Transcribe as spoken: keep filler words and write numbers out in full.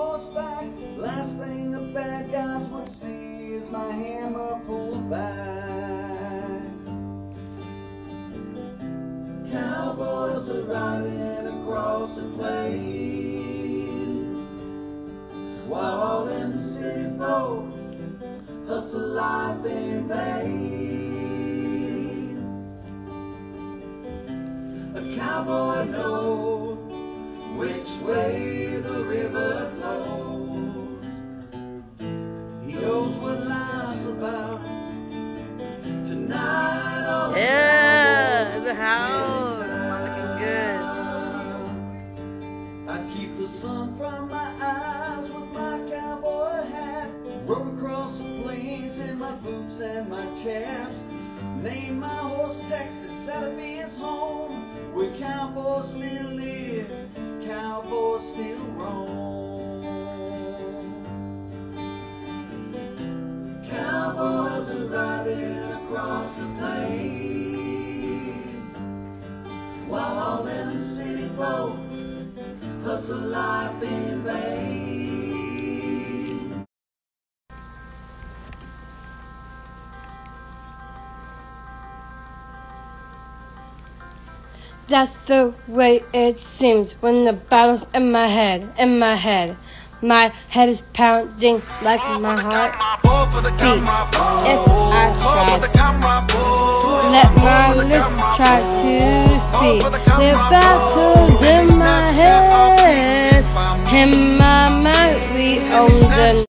horseback. Last thing the bad guys would see is my hammer pulled back. Cowboys are riding across the plain, while all in the city folk hustle life in vain. A cowboy knows which way the river flows. He knows what life's about. Tonight all yeah, the house is looking good. I keep the sun from my eyes with my cowboy hat. Rode across the plains in my boots and my chaps. Named my horse Texas, that'll be his home. Where cowboys still live, cowboys still roam. Cowboys are riding across the plain, while all them city folk hustle life in vain. That's the way it seems when the battle's in my head, in my head. My head is pounding like my heart beats. If I try, let my lips try to speak. The battle's in my head, in my mind we own the